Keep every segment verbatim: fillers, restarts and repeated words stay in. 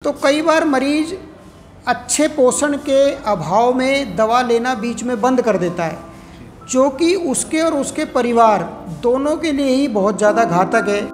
तो कई बार मरीज अच्छे पोषण के अभाव में दवा लेना बीच में बंद कर देता है, जो कि उसके और उसके परिवार दोनों के लिए ही बहुत ज़्यादा घातक है।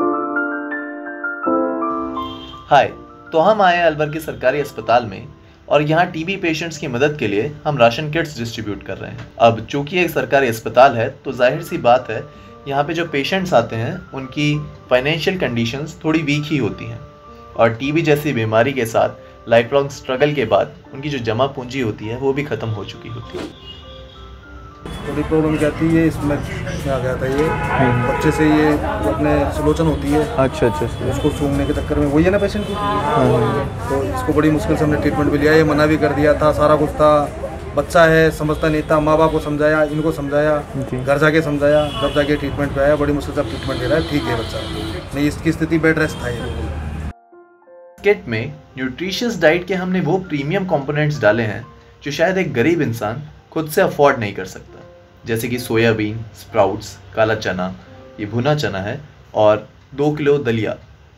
हाय, तो हम आए अलवर के सरकारी अस्पताल में और यहाँ टीबी पेशेंट्स की मदद के लिए हम राशन किट्स डिस्ट्रीब्यूट कर रहे हैं। अब चूंकि एक सरकारी अस्पताल है तो जाहिर सी बात है यहाँ पे जो पेशेंट्स आते हैं उनकी फाइनेंशियल कंडीशंस थोड़ी वीक ही होती हैं और टीबी जैसी बीमारी के साथ लाइफ लॉन्ग स्ट्रगल के बाद उनकी जो जमा पूंजी होती है वो भी ख़त्म हो चुकी होती है। थोड़ी प्रॉब्लम क्या थी, ये इसमें क्या गया था, ये बच्चे से ये अपने सुलोचन होती है। अच्छा अच्छा अच्छा। उसको सूंघने के चक्कर में वही है ना पेशेंट की, तो इसको बड़ी मुश्किल से हमने ट्रीटमेंट भी लिया। ये मना भी कर दिया था, सारा कुछ था, बच्चा है समझता नहीं था, माँ बाप को समझाया, इनको समझाया, घर जाके समझाया, जब जाके ट्रीटमेंट पे आया बड़ी मुश्किल से ट्रीटमेंट ले रहा है। ठीक है बच्चा, नहीं इसकी स्थिति बेड रेस्ट था। ये किट में न्यूट्रिशियस डाइट के हमने वो प्रीमियम कंपोनेंट्स डाले हैं जो शायद एक गरीब इंसान खुद से अफोर्ड नहीं कर सकता, जैसे कि सोयाबीन, स्प्राउट्स, काला चना, ये भुना चना है और दो किलो दलिया।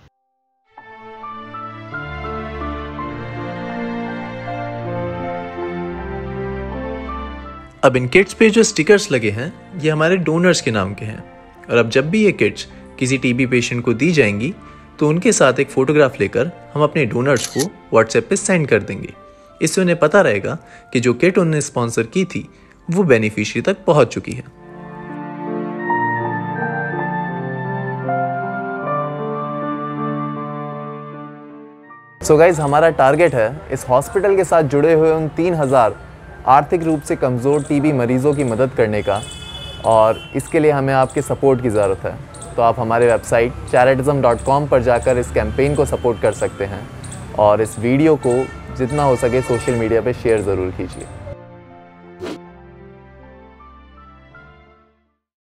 अब इन किट्स पे जो स्टिकर्स लगे हैं ये हमारे डोनर्स के नाम के हैं और अब जब भी ये किट्स किसी टीबी पेशेंट को दी जाएंगी तो उनके साथ एक फ़ोटोग्राफ लेकर हम अपने डोनर्स को व्हाट्सएप पे सेंड कर देंगे। इससे उन्हें पता रहेगा कि जो किट उन्होंने स्पॉन्सर की थी वो बेनिफिशियरी तक पहुंच चुकी है। सो गाइज, हमारा टारगेट है इस हॉस्पिटल के साथ जुड़े हुए उन तीन हज़ार आर्थिक रूप से कमज़ोर टीबी मरीज़ों की मदद करने का, और इसके लिए हमें आपके सपोर्ट की ज़रूरत है। तो आप हमारे वेबसाइट चैरिटिज़म डॉट कॉम पर जाकर इस कैंपेन को सपोर्ट कर सकते हैं और इस वीडियो को जितना हो सके सोशल मीडिया पे शेयर ज़रूर कीजिए।